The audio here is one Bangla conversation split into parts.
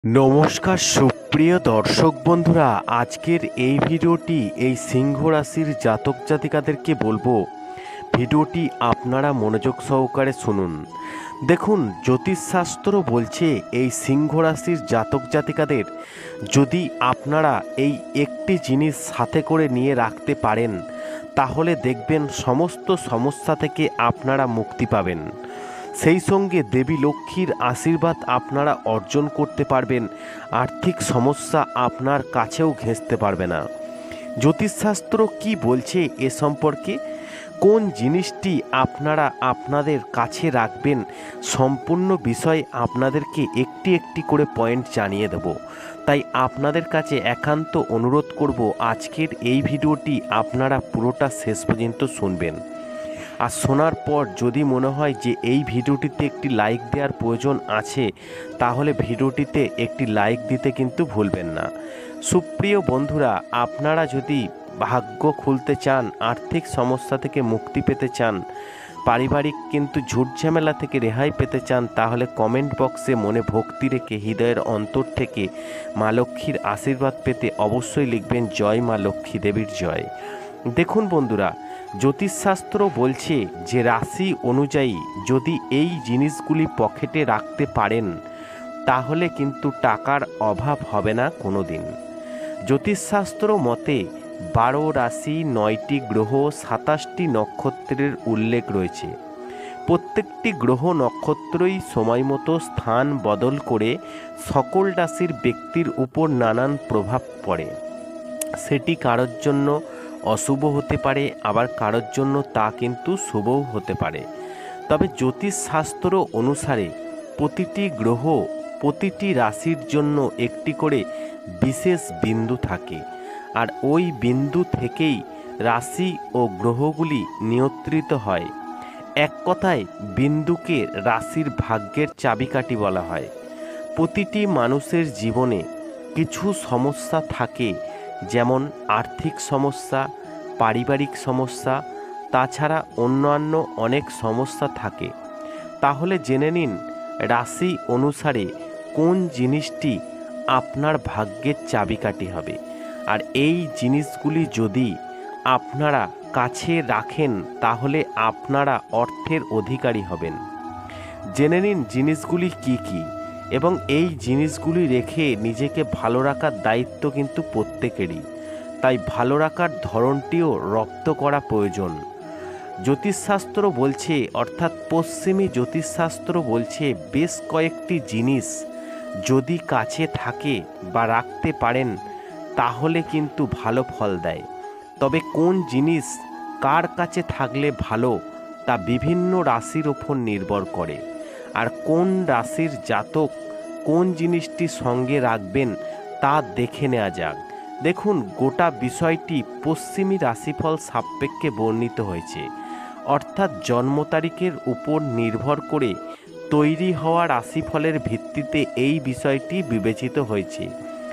নমস্কার সুপ্রিয় দর্শক বন্ধুরা, আজকের এই ভিডিওটি এই সিংহ রাশির জাতক জাতিকাদেরকে বলবো। ভিডিওটি আপনারা মনোযোগ সহকারে শুনুন। দেখুন, জ্যোতিষশাস্ত্র বলছে এই সিংহ রাশির জাতক জাতিকাদের যদি আপনারা এই একটি জিনিস সাথে করে নিয়ে রাখতে পারেন, তাহলে দেখবেন সমস্ত সমস্যা থেকে আপনারা মুক্তি পাবেন। সেই সঙ্গে দেবী লক্ষ্মীর আশীর্বাদ আপনারা অর্জন করতে পারবেন। আর্থিক সমস্যা আপনার কাছেও ঘেঁষতে পারবে না। জ্যোতিষশাস্ত্র কি বলছে এ সম্পর্কে, কোন জিনিসটি আপনারা আপনাদের কাছে রাখবেন, সম্পূর্ণ বিষয় আপনাদেরকে একটি একটি করে পয়েন্ট জানিয়ে দেব। তাই আপনাদের কাছে একান্ত অনুরোধ করব, আজকের এই ভিডিওটি আপনারা পুরোটা শেষ পর্যন্ত শুনবেন। আর শোনার পর যদি মনে হয় যে এই ভিডিওটিতে একটি লাইক দেওয়ার প্রয়োজন আছে, তাহলে ভিডিওটিতে একটি লাইক দিতে কিন্তু ভুলবেন না। সুপ্রিয় বন্ধুরা, আপনারা যদি ভাগ্য খুলতে চান, আর্থিক সমস্যা থেকে মুক্তি পেতে চান, পারিবারিক কিন্তু ঝুট ঝামেলা থেকে রেহাই পেতে চান, তাহলে কমেন্ট বক্সে মনে ভক্তি রেখে হৃদয়ের অন্তর থেকে মা লক্ষ্মীর আশীর্বাদ পেতে অবশ্যই লিখবেন জয় মা লক্ষ্মী দেবীর জয়। দেখুন বন্ধুরা, জ্যোতিষশাস্ত্র বলছে যে রাশি অনুযায়ী যদি এই জিনিসগুলি পকেটে রাখতে পারেন, তাহলে কিন্তু টাকার অভাব হবে না কোনো দিন। জ্যোতিষশাস্ত্র মতে 12 রাশি, 9টি গ্রহ, 27টি নক্ষত্রের উল্লেখ রয়েছে। প্রত্যেকটি গ্রহ নক্ষত্রই সময় মতো স্থান বদল করে সকল রাশির ব্যক্তির উপর নানান প্রভাব পড়ে। সেটি কারোর জন্য অশুভ হতে পারে, আবার কারোর জন্য তা কিন্তু শুভও হতে পারে। তবে জ্যোতিষশাস্ত্র অনুসারে প্রতিটি গ্রহ প্রতিটি রাশির জন্য একটি করে বিশেষ বিন্দু থাকে, আর ওই বিন্দু থেকেই রাশি ও গ্রহগুলি নিয়ন্ত্রিত হয়। এক কথায় বিন্দুকে রাশির ভাগ্যের চাবিকাঠি বলা হয়। প্রতিটি মানুষের জীবনে কিছু সমস্যা থাকে, যেমন আর্থিক সমস্যা, পারিবারিক সমস্যা, তাছাড়া অন্যান্য অনেক সমস্যা থাকে। তাহলে জেনে নিন রাশি অনুসারে কোন জিনিসটি আপনার ভাগ্যের চাবিকাঠি হবে। আর এই জিনিসগুলি যদি আপনারা কাছে রাখেন, তাহলে আপনারা অর্থের অধিকারী হবেন। জেনে নিন জিনিসগুলি কি কি, এবং এই জিনিসগুলি রেখে নিজেকে ভালো রাখার দায়িত্ব কিন্তু প্রত্যেকেরই। তাই ভালো রাখার ধরনটিও রপ্ত করা প্রয়োজন। জ্যোতিষশাস্ত্র বলছে, অর্থাৎ পশ্চিমী জ্যোতিষশাস্ত্র বলছে, বেশ কয়েকটি জিনিস যদি কাছে থাকে বা রাখতে পারেন, তাহলে কিন্তু ভালো ফল দেয়। তবে কোন জিনিস কার কাছে থাকলে ভালো, তা বিভিন্ন রাশির ওপর নির্ভর করে। আর কোন রাশির জাতক কোন জিনিসটি সঙ্গে রাখবেন তা দেখে নেওয়া যাক। দেখুন, গোটা বিষয়টি পশ্চিমী রাশিফল সাপেক্ষে বর্ণিত হয়েছে, অর্থাৎ জন্ম তারিখের উপর নির্ভর করে তৈরি হওয়া রাশিফলের ভিত্তিতে এই বিষয়টি বিবেচিত হয়েছে।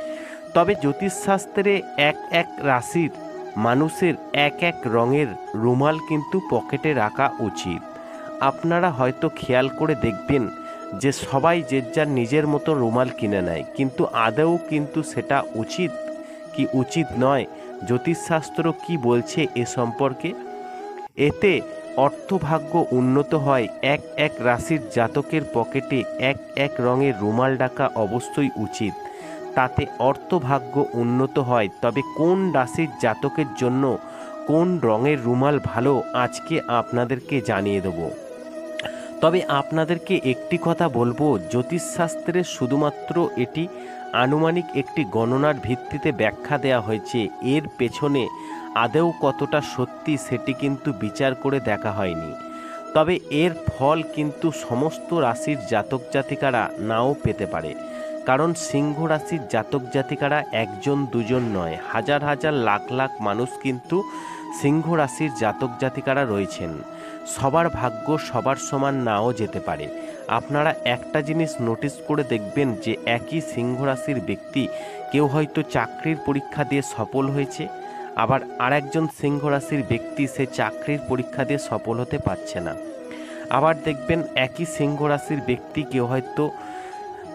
তবে জ্যোতিষশাস্ত্রে এক এক রাশির মানুষের এক এক রঙের রুমাল কিন্তু পকেটে রাখা উচিত। আপনারা হয়তো খেয়াল করে দেখবেন যে সবাই যে যার নিজের মতো রুমাল কিনে নেয়, কিন্তু আদৌ কিন্তু সেটা উচিত কি উচিত নয়, জ্যোতিষশাস্ত্র কি বলছে এ সম্পর্কে। এতে অর্থভাগ্য উন্নত হয়। এক এক রাশির জাতকের পকেটে এক এক রঙের রুমাল রাখা অবশ্যই উচিত, তাতে অর্থভাগ্য উন্নত হয়। তবে কোন রাশির জাতকের জন্য কোন রঙের রুমাল ভালো, আজকে আপনাদেরকে জানিয়ে দেব। তবে আপনাদেরকে একটি কথা বলবো, জ্যোতিষশাস্ত্রে শুধুমাত্র এটি আনুমানিক একটি গণনার ভিত্তিতে ব্যাখ্যা দেওয়া হয়েছে। এর পেছনে আদৌ কতটা সত্যি সেটি কিন্তু বিচার করে দেখা হয়নি। তবে এর ফল কিন্তু সমস্ত রাশির জাতক জাতিকারা নাও পেতে পারে, কারণ সিংহ রাশির জাতক জাতিকারা একজন দুজন নয়, হাজার হাজার লাখ লাখ মানুষ কিন্তু সিংহ রাশির জাতক জাতিকারা রয়েছেন। সবার ভাগ্য সবার সমান নাও যেতে পারে। আপনারা একটা জিনিস নোটিস করে দেখবেন যে একই সিংহ রাশির ব্যক্তি, কেউ হয়তো চাকরির পরীক্ষা দিয়ে সফল হয়েছে, আবার আরেকজন সিংহ রাশির ব্যক্তি সে চাকরির পরীক্ষা দিয়ে সফল হতে পারছে না। আবার দেখবেন একই সিংহ রাশির ব্যক্তি, কেউ হয়তো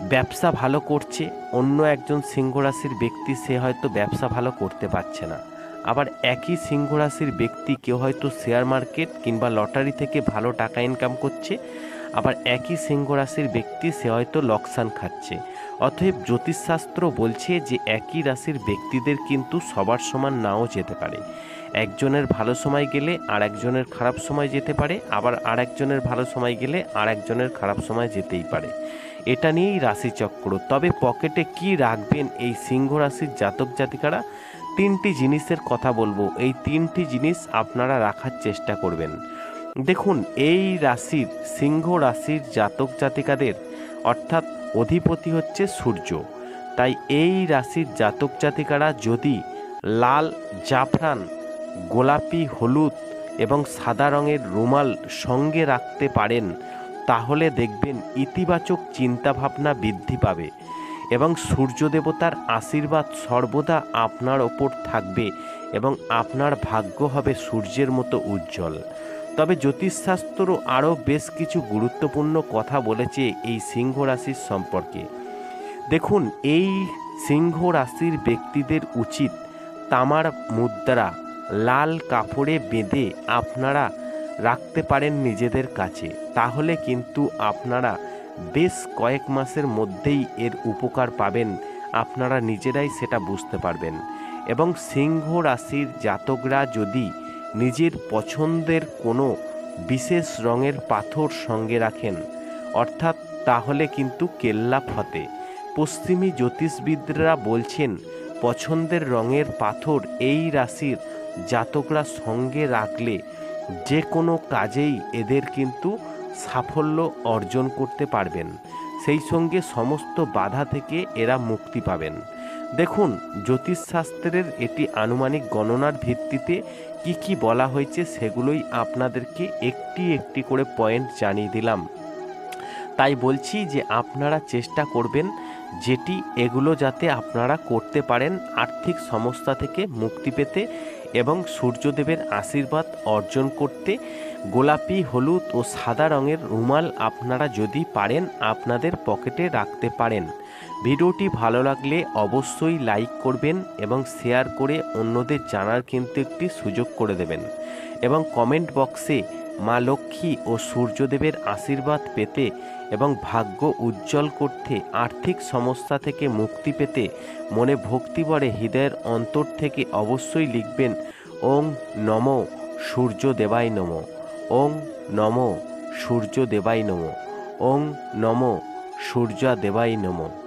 ব্যবসা ভালো করছে, অন্য একজন সিংহ রাশির ব্যক্তি সে হয়তো ব্যবসা ভালো করতে পারছে না। আবার একই সিংহ রাশির ব্যক্তি কেউ হয়তো শেয়ার মার্কেট কিংবা লটারি থেকে ভালো টাকা ইনকাম করছে, আবার একই সিংহ রাশির ব্যক্তি সে হয়তো লোকসান খাচ্ছে। অতএব জ্যোতিষশাস্ত্র বলছে যে একই রাশির ব্যক্তিদের কিন্তু সবার সমান নাও যেতে পারে। একজনের ভালো সময় গেলে আর একজনের খারাপ সময় যেতে পারে, আবার আর একজনের ভালো সময় গেলে আর একজনের খারাপ সময় যেতেই পারে। এটা নিয়েই রাশিচক্র। তবে পকেটে কি রাখবেন এই সিংহ রাশির জাতক জাতিকারা, তিনটি জিনিসের কথা বলবো। এই তিনটি জিনিস আপনারা রাখার চেষ্টা করবেন। দেখুন, এই রাশির সিংহ রাশির জাতক জাতিকাদের অর্থাৎ অধিপতি হচ্ছে সূর্য। তাই এই রাশির জাতক জাতিকারা যদি লাল, জাফরান, গোলাপি, হলুদ এবং সাদা রঙের রুমাল সঙ্গে রাখতে পারেন, তাহলে দেখবেন ইতিবাচক চিন্তাভাবনা বৃদ্ধি পাবে এবং সূর্য দেবতার আশীর্বাদ সর্বদা আপনার ওপর থাকবে এবং আপনার ভাগ্য হবে সূর্যের মতো উজ্জ্বল। তবে জ্যোতিষশাস্ত্র আরও বেশ কিছু গুরুত্বপূর্ণ কথা বলেছে এই সিংহ রাশির সম্পর্কে। দেখুন, এই সিংহ রাশির ব্যক্তিদের উচিত তামার মুদ্রা লাল কাপড়ে বেঁধে আপনারা রাখতে পারেন নিজেদের কাছে। তাহলে কিন্তু আপনারা বেশ কয়েক মাসের মধ্যেই এর উপকার পাবেন, আপনারা নিজেরাই সেটা বুঝতে পারবেন। এবং সিংহ রাশির জাতকরা যদি নিজের পছন্দের কোনো বিশেষ রঙের পাথর সঙ্গে রাখেন, অর্থাৎ তাহলে কিন্তু কেল্লা ফতে। পশ্চিমী জ্যোতিষবিদরা বলছেন পছন্দের রঙের পাথর এই রাশির জাতকরা সঙ্গে রাখলে যে কোনো কাজেই এদের কিন্তু সাফল্য অর্জন করতে পারবেন, সেই সঙ্গে সমস্ত বাধা থেকে এরা মুক্তি পাবেন। দেখুন, জ্যোতিষশাস্ত্রের এটি আনুমানিক গণনার ভিত্তিতে কি বলা হয়েছে সেগুলোই আপনাদেরকে একটি একটি করে পয়েন্ট জানিয়ে দিলাম। তাই বলছি যে আপনারা চেষ্টা করবেন যেটি এগুলো যাতে আপনারা করতে পারেন আর্থিক সমস্যা থেকে মুক্তি পেতে এবং সূর্যদেবের আশীর্বাদ অর্জন করতে। গোলাপি, হলুদ ও সাদা রঙের রুমাল আপনারা যদি পারেন আপনাদের পকেটে রাখতে পারেন। ভিডিওটি ভালো লাগলে অবশ্যই লাইক করবেন এবং শেয়ার করে অন্যদের জানার কিন্তু একটি সুযোগ করে দেবেন। এবং কমেন্ট বক্সে মা লক্ষ্মী ও সূর্যদেবের আশীর্বাদ পেতে এবং ভাগ্য উজ্জ্বল করতে, আর্থিক সমস্যা থেকে মুক্তি পেতে মনে ভক্তি ভরে হৃদয়ের অন্তর থেকে অবশ্যই লিখবেন ওং নমো সূর্যদেবায় নমো, ওং নমো সূর্যদেবায় নমো, ওং নমো সূর্যদেবায় নমো।